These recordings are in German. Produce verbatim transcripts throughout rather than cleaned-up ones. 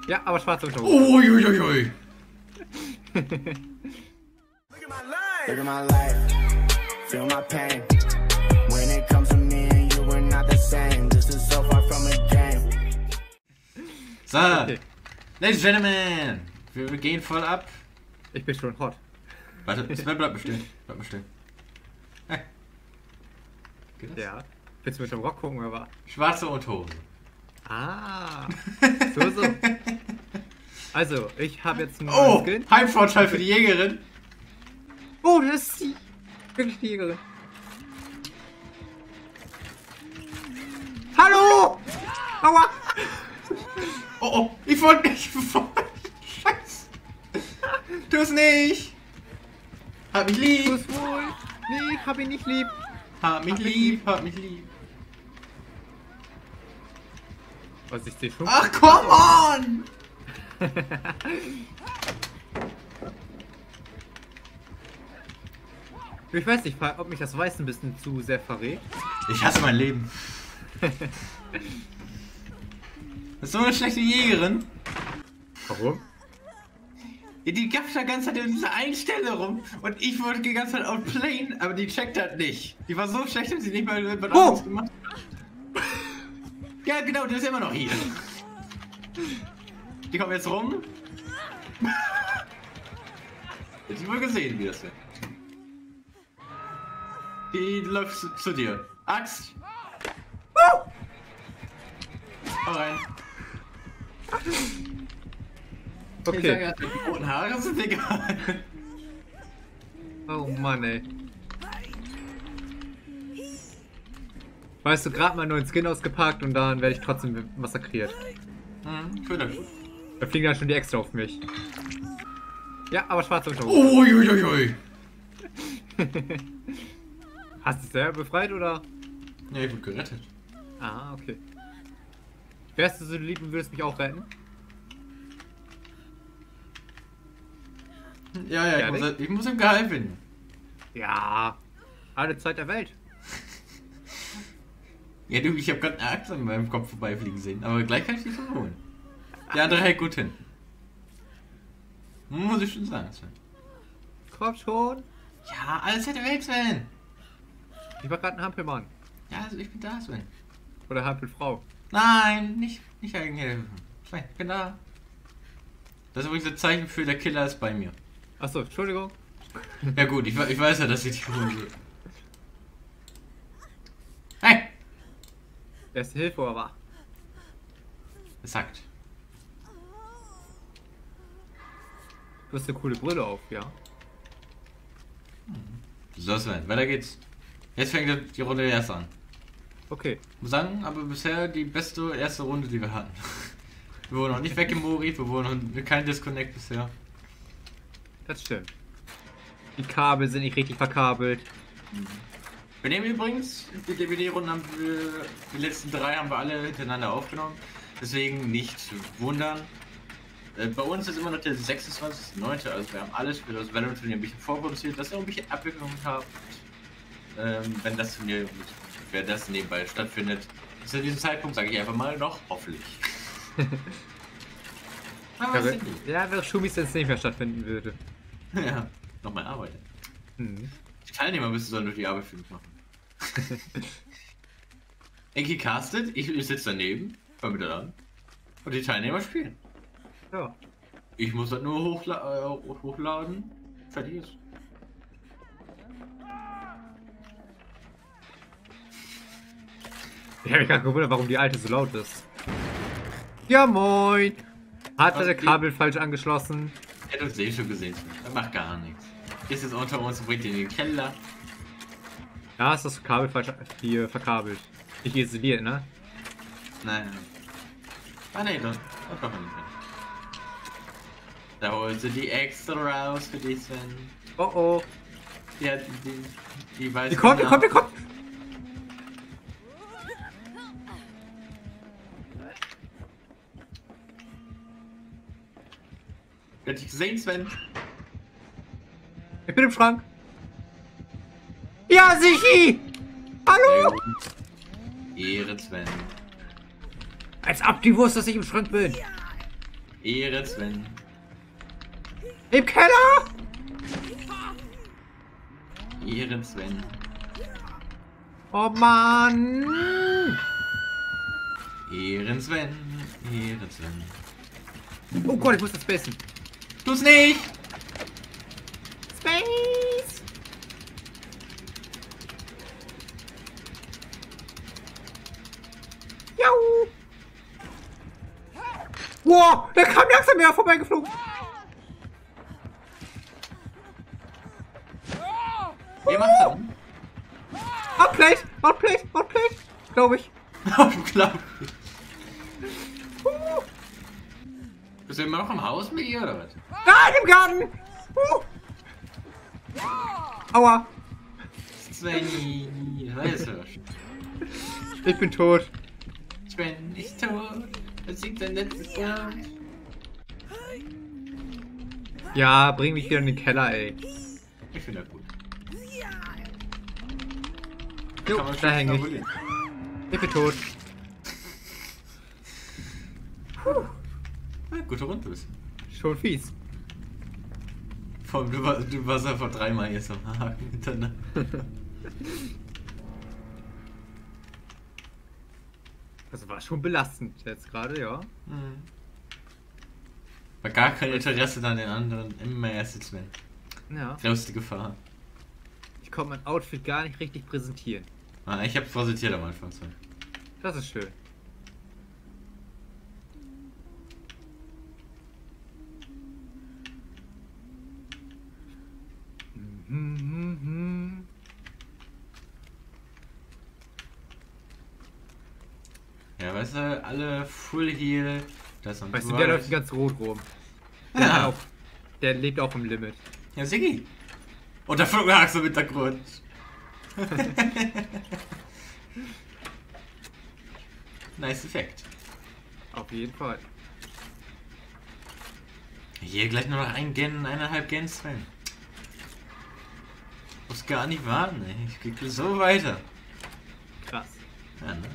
Ja, aber schwarze Unterhose. Uiuiui. Look at my life, feel my pain. When it comes to me and you, we're not the same. This is so far from a game. So, Okay. Ladies and Gentlemen, wir gehen voll ab. Ich bin schon hot. Warte, Sven, bleib mal stehen. Bleib mal stehen. Hey. Geht das? Ja. Willst du mit dem Rock gucken, oder was? Schwarze Unterhose. Ah. So, so. Also, ich habe jetzt einen Oh, Skin. Heimvorteil für die Jägerin. Oh, das ist die. Wirklich die Jägerin. Hallo! Aua! Oh, oh, ich wollte nicht. Scheiße. Tu es nicht. Hab mich Du lieb. bist wohl. Nee, ich hab ihn nicht lieb. Hab mich Hab mich lieb. Hab mich lieb. Was ich sehe schon. Ach, come on! Ich weiß nicht, ob mich das Weiß ein bisschen zu sehr verrät. Ich hasse mein Leben. Das ist so eine schlechte Jägerin. Warum? Ja, die gab da ganze Zeit in dieser einen Stelle rum und ich wollte die ganze Zeit outplayen, aber die checkt halt nicht. Die war so schlecht, dass sie nicht mal was Oh! anderes gemacht hat. Ja, genau, die ist immer noch hier. Die kommt jetzt rum. Hätte ich wohl gesehen, wie das wird. Die läuft zu, zu dir. Axt! Oh! Hau rein. Okay. Ich sage, die roten Haare sind egal. Oh Mann, ey. Weißt du, gerade mal einen neuen Skin ausgepackt und dann werde ich trotzdem massakriert. Mhm, cool, gut. Da fliegen dann schon die Extra auf mich. Ja, aber schwarze Unterhose. Uiuiui. Hast du es selber befreit oder? Ja, ich wurde gerettet. Ah, okay. Wärst du so lieb und würdest mich auch retten? Ja, ja, ich, Ja, muss, ich muss im Geheim finden. Ja. Alle Zeit der Welt. Ja, du, ich habe gerade eine Axt an meinem Kopf vorbeifliegen sehen, aber gleich kann ich die verholen. Der andere hält gut hin. Muss ich schon sagen, Sven. Komm schon. Ja, alles Zeit der Welt, Sven. Ich war gerade ein Hampelmann. Ja, also ich bin da, Sven. Oder Hampelfrau. Nein, nicht, nicht eigentlich. Sven, ich bin da. Das ist übrigens ein Zeichen für der Killer ist bei mir. Achso, Entschuldigung. Ja gut, ich, ich weiß ja, dass ich die holen will. Hey! Erste Hilfe, aber. Exakt. Du hast eine coole Brille auf, ja. So, Sven, weiter geht's. Jetzt fängt die Runde erst an. Okay. Ich muss sagen, aber bisher die beste erste Runde, die wir hatten. Wir wurden noch nicht weggemoriert, wir wurden noch kein Disconnect bisher. Das stimmt. Die Kabel sind nicht richtig verkabelt. Wir nehmen übrigens, die D V D-Runden haben wir, die letzten drei haben wir alle hintereinander aufgenommen. Deswegen nicht wundern. Äh, bei uns ist immer noch der sechsundzwanzigste neunte Also wir haben alles für das Valorant-Turnier ein bisschen vorproduziert, dass ihr auch ein bisschen Abwicklung habt. Ähm, wenn das Turnier, wer das nebenbei stattfindet. Zu diesem Zeitpunkt sage ich einfach mal noch hoffentlich. Aber Ja, was wenn, sind die? ja, wenn Schumis jetzt nicht mehr stattfinden würde. Ja, nochmal arbeiten. Mhm. Die Teilnehmer müssen sollen durch die Arbeit für mich machen. Enki castet, ich, ich sitze daneben, fang wieder an. Und die Teilnehmer spielen. Ja. Ich muss das nur hochla äh, hochladen. Fertig ist. Ich habe mich gerade gewundert, warum die alte so laut ist. Ja, moin! Hat er Was der geht? Kabel falsch angeschlossen? Ich hätte uns eh schon gesehen. Das macht gar nichts. Ist jetzt unter uns und bringt ihn in den Keller. Da ist das Kabel falsch hier verkabelt. Nicht isoliert, ne? Nein. Ah ne, das, das machen wir nicht mehr. Da holst du die extra raus für dich, Sven. Oh oh. Ja, die, die, die weiß Die kommt, die kommt, die kommt! Hätte ich gesehen, Sven. Ich bin im Schrank. Ja, Sichi! Hallo! Ehre, Sven. Als ob die wusste, dass ich im Schrank bin. Ehre Sven. Im Keller! Ehre Sven. Oh Mann! Ehren Sven. Ehren Sven. Oh Gott, ich muss das spacen. Tu's nicht! Space! Jau! Wow, der kam langsam mehr vorbeigeflogen. Wer macht's dann? Outplayed, outplayed, outplayed, glaube ich. Klar. Uh. Bist du immer noch im Haus mit ihr oder was? Nein, im Garten! Uh. Aua! Svenny, weißt du? Ich bin tot. Sven ist tot. Das singt sein letztes Jahr. Ja, bring mich wieder in den Keller, ey. Ich finde das gut. Jo, Kann man da schon häng ich. verwirren. Ich bin tot. Ja, gute Runde bist. Schon fies. Vor allem, du, war, du warst einfach dreimal jetzt am Haken miteinander. Das war schon belastend jetzt gerade, ja. Mhm. War gar kein Interesse an den anderen, immer erst Sven. Ja. Größte Gefahr. Ich konnte mein Outfit gar nicht richtig präsentieren. Ah, ich hab's präsentiert am Anfang. So. Das ist schön. Ja, weißt du, alle Full Heal. Das und Weißt du, der läuft ganz rot rum. Der, Ja. hat auch, der lebt auch im Limit. Ja, Siggi. Und der Flughack so im Hintergrund. Nice Effekt. Auf jeden Fall. Hier gleich nur noch ein Gen, eineinhalb Gens rein. Muss gar nicht warten, ey. Ich krieg so weiter. Krass. Ja, ne?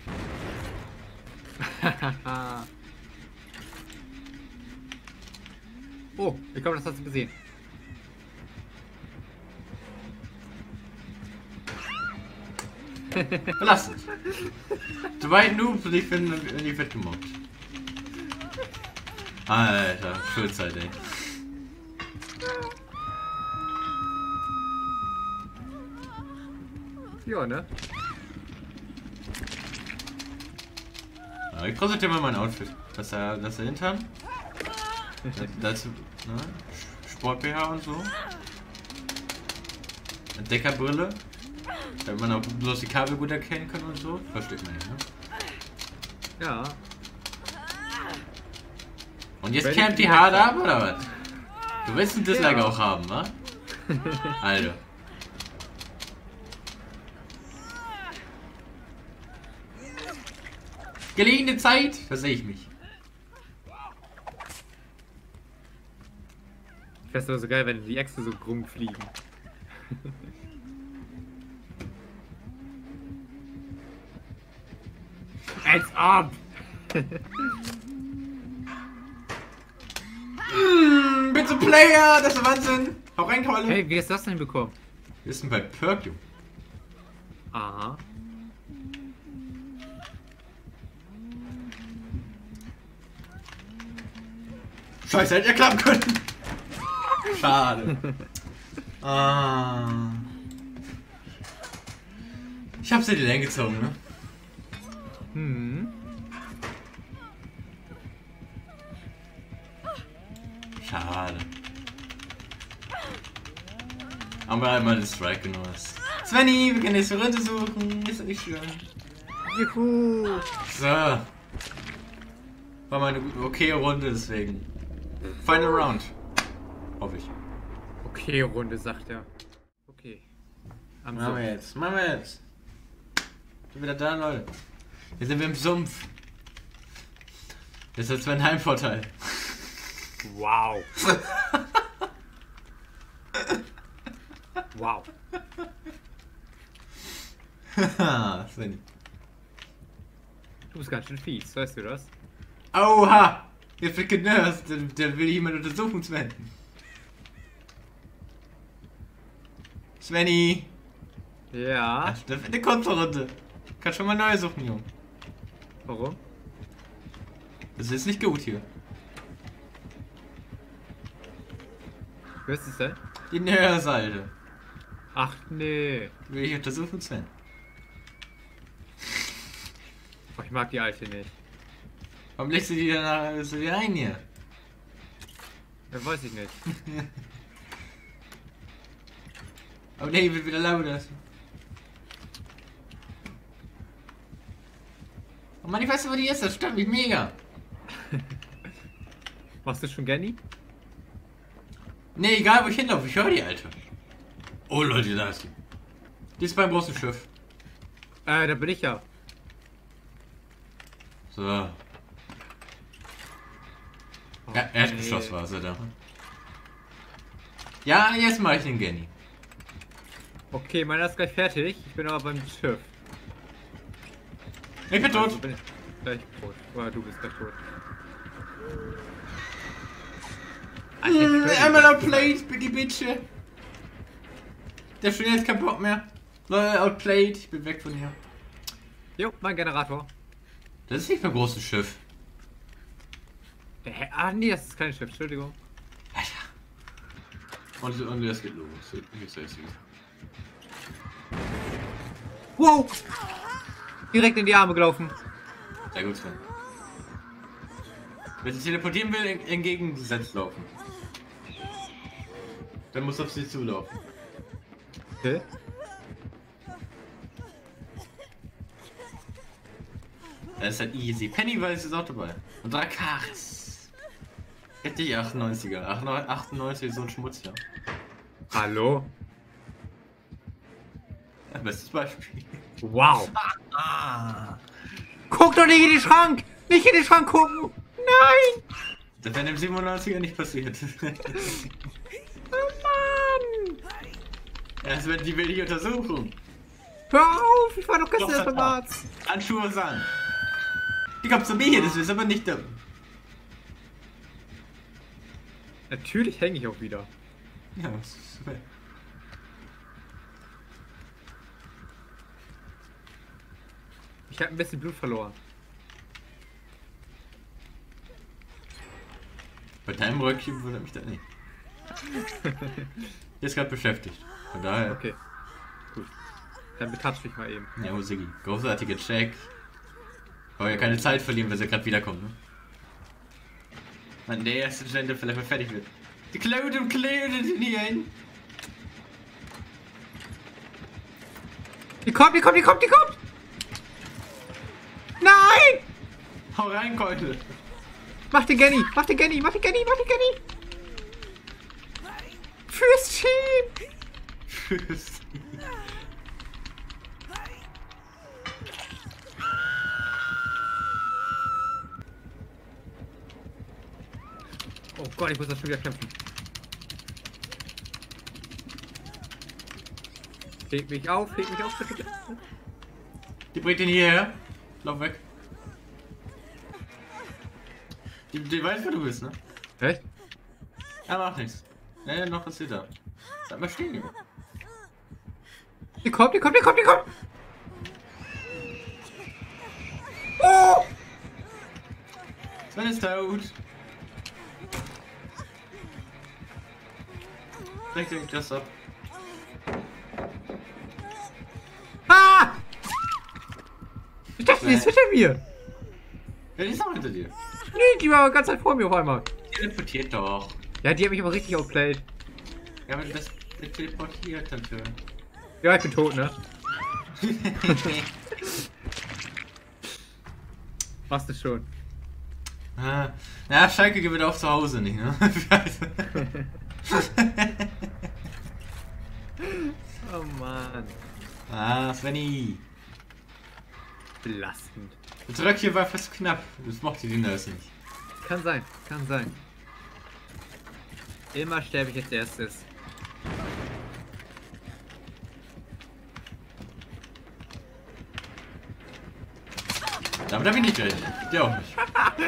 Oh, ich glaube, das hast du gesehen. Lass es. Zwei Noobs und ich bin in die Fett gemobbt. Alter, Schulzeit, ey. Ja, ne? Ja, ich präsentiere mal mein Outfit. Das er, das er Hintern. Dazu, ne? Sport-B H und so. Eine Deckerbrille. Damit man auch bloß die Kabel gut erkennen kann und so. Versteht man nicht, ne? Ja. Und jetzt Wenn campt ich die die hart Hacke- ab, oder was? Du willst ein Dislike Ja. auch haben, wa? Alter. Gelegene Zeit, da sehe ich mich. Ich fände es aber so geil, wenn die Äxte so rumfliegen. Als ob! Mm, bitte Player, das ist Wahnsinn. Hau rein, Keule. Hey, wie hast du das denn bekommen? Wir sind bei Perk, Junge. Aha. Scheiße, hätte ja klappen können. Schade. Ah. Ich hab's in die Länge gezogen, ne? Hm. Schade. Aber einmal den Strike genossen. Svenny, wir können nächste Runde suchen. Ist das nicht schön? Juhu! So. War mal eine gute- okay Runde, deswegen. Final Round. Hoffe ich. Okay, Runde, sagt er. Okay. Am Machen wir Sumpf. jetzt. Machen wir jetzt. Sind wieder da, Leute. Hier sind wir im Sumpf. Das ist jetzt mein Heimvorteil. Wow. Wow. Haha, Svenny. Du bist ganz schön fies, weißt du das? Oha! Der freaking Nurse, der, der will jemand untersuchen, Sven. Svenny! Ja. Das wird eine Konterrunde. Kannst schon mal neu suchen, Junge. Warum? Das ist nicht gut hier. Wer ist es denn? Die Nurse, Alter. Ach nee. Die will ich untersuchen, Sven. Oh, ich mag die alte nicht. Warum legst du die dann so wieder ein hier? Ja, weiß ich nicht. Aber nee, wird wieder lauter. Oh Mann, ich weiß nicht, wo die ist, das stört mich mega. Machst du schon Genny? Nee, egal wo ich hinlaufe, ich höre die, Alter. Oh Leute, da ist sie. Die ist beim großen Schiff. Äh, da bin ich ja. So. Oh, Ja, Erdgeschoss war sie da. Ja, jetzt mache ich den Genny. Okay, meiner ist gleich fertig. Ich bin aber beim Schiff. Ich bin tot. Also bin ich gleich tot. Oder du bist gleich tot. Alter, ich höre die Einmal ganze outplayed, bitte, bitte. Der Spiel hat keinen Bock mehr. Leute, outplayed, ich bin weg von hier. Zeit. Jo, mein Generator. Das ist nicht mein großes Schiff. Hä? Ah nee, das ist kein Schiff. Entschuldigung. Alter. Und, und das geht los. Ich sag's wieder. Wow! Direkt in die Arme gelaufen. Sehr gut, Sven. Wenn sie teleportieren will, ent- entgegengesetzt laufen. Dann muss auf sie zulaufen. Okay. Das ist halt easy. Pennywise ist auch dabei. Und Drakaris. Richtig achtundneunziger. achtundneunzig, so ein Schmutz, ja. Hallo? Ja, bestes Beispiel. Wow. Ah. Guck doch nicht in den Schrank! Nicht in den Schrank gucken! Nein! Das wäre im siebenundneunziger nicht passiert. Oh Mann! Das wird die will ich untersuchen. Hör auf! Ich war doch gestern Doch, erst beim verdammt. Arzt. Handschuhe an. Die kommt zu mir hier, das ist aber nicht dumm. Natürlich hänge ich auch wieder. Ja, das ist super. Ich habe ein bisschen Blut verloren. Bei deinem Röckchen wundert mich das nicht. Der ist gerade beschäftigt. Von daher. Okay. Gut. Dann betatsche ich mal eben. Ja, Musiki. Großartiger Check. Aber ja keine Zeit verlieren, weil sie gerade wiederkommt, ne? Mann, der erste Gender vielleicht mal fertig wird. Die klaut und klaut in die ein. Die kommt, die kommt, die kommt, die kommt! Nein! Hau rein, Keule. Mach den Genny, mach den Genny, mach den Genny, mach den Genny! Fürs Team! Tschüss. Oh Gott, ich muss das schon wieder kämpfen. Leg mich auf, leg mich auf, bitte, bitte. Die bringt ihn hierher. Lauf weg. Die, die weiß, wo du bist, ne? Echt? Er macht nichts. Ne, noch passiert da. Bleib mal stehen, Junge. Die kommt, die kommt, die kommt, die kommt! Oh! Sven ist tot. Leg den das ab. Ah! Ich dachte, die ist hinter mir! Ja, die ist auch hinter dir. Nee, die war aber ganz halt vor mir auf einmal. Teleportiert doch. Ja, die hat mich aber richtig outplayed. Ja, aber das das teleportiert natürlich. Ja, ich bin tot, ne? Machst du schon. Ah, ja, Schalke gewinnt auch zu Hause nicht, ne? Oh Mann. Ah, Svenny. Belastend. Das Röckchen war fast knapp. Das mochte die Nurse nicht. Kann sein, kann sein. Immer sterbe ich als erstes. Damit Aber da bin ich gerechnet. Der auch nicht.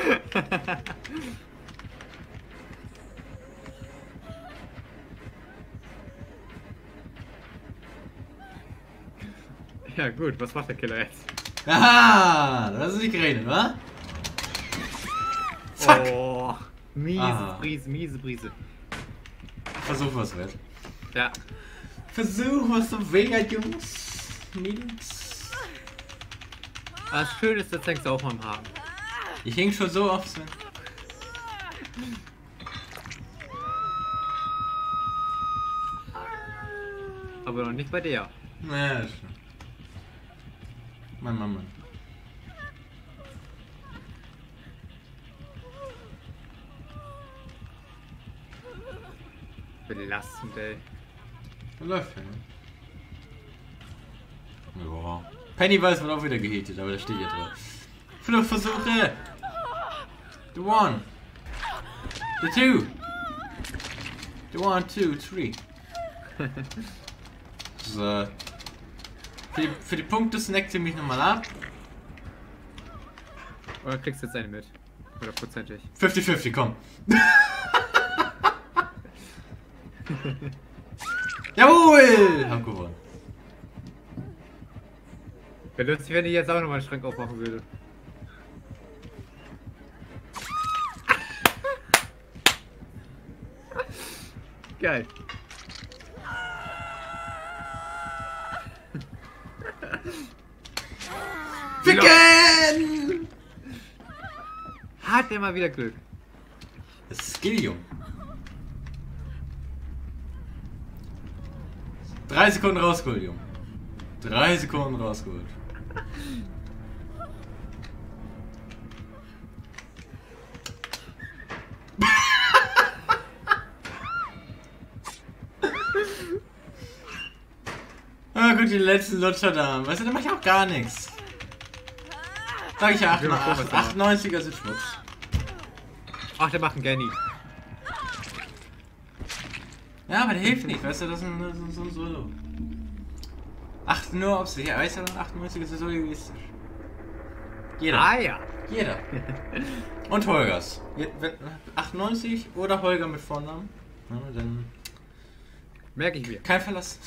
Ja gut, was macht der Killer jetzt? Aha, das ist nicht gerechnet, wa? Zack! Oh, miese Ah. Brise, miese Brise. Versuch was wert. Ja. Versuch was so wert, Jungs. Mädels. Das Schöne ist, jetzt hängst du auch mal im Haken. Ich häng schon so oft. Aber noch nicht bei der. Naja, das stimmt. Mann, Mann, Mann. Belastend, ey. Das läuft ja, ne? Ja. Pennywise wird auch wieder gehittet, aber da steht ja drauf. Fluchtversuche! The one! The two! The one, two, three. So. Für die, für die Punkte snackt ihr mich nochmal ab. Oder kriegst du jetzt eine mit? Hundertprozentig. fünfzig fünfzig, komm. Jawohl! Hab gewonnen. Wäre lustig, wenn ich jetzt auch nochmal einen Schrank aufmachen würde. Geil. Ficken! Hat der mal wieder Glück. Das ist Skillium. Drei Sekunden rausgeholt, Junge. Drei Sekunden rausgeholt. Ah, gut, die letzten Lutscher da. Weißt du, da mach ich auch gar nichts. Sag ich ja, achtundneunziger sind Schmutz. Ach, der macht einen Ganny. Ja, aber der hilft nicht, weißt du, das ist ein, das ist ein Solo. Acht nur auf sich, weißt du, achtundneunzig ist so egoistisch. Jeder. Ah ja. Jeder. Und Holgers. Je- wenn- achtundneunzig oder Holger mit Vornamen. Ja, dann Merke ich mir. kein Verlass.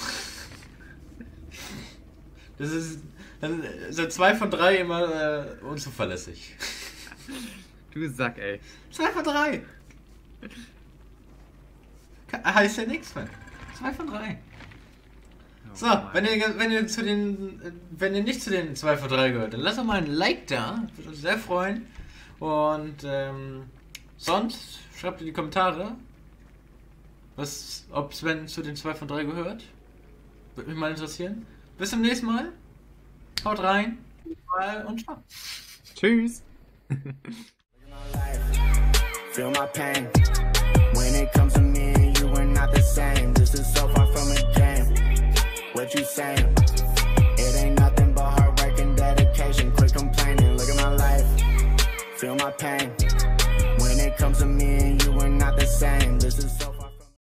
Das ist. Dann sind zwei von drei immer äh, unzuverlässig. Du Sack, ey. Zwei von drei. Ka- Heißt ja nichts, Mann. Zwei von drei. Oh, So, Mann. wenn ihr, wenn ihr zu den, äh, wenn ihr nicht zu den zwei von drei gehört, dann lasst doch mal ein Like da. Würde uns sehr freuen. Und ähm, sonst schreibt in die Kommentare, was, ob Sven zu den zwei von drei gehört. Würde mich mal interessieren. Bis zum nächsten Mal. Haut rein. Und ciao. Tschüss. Feel my pain. When it comes to me and you, we're not the same. This is so far from a game. What you saying? It ain't nothing but hard work and dedication. Quit complaining, look at my life. Feel my pain. When it comes to me and you, we're not the same. This is so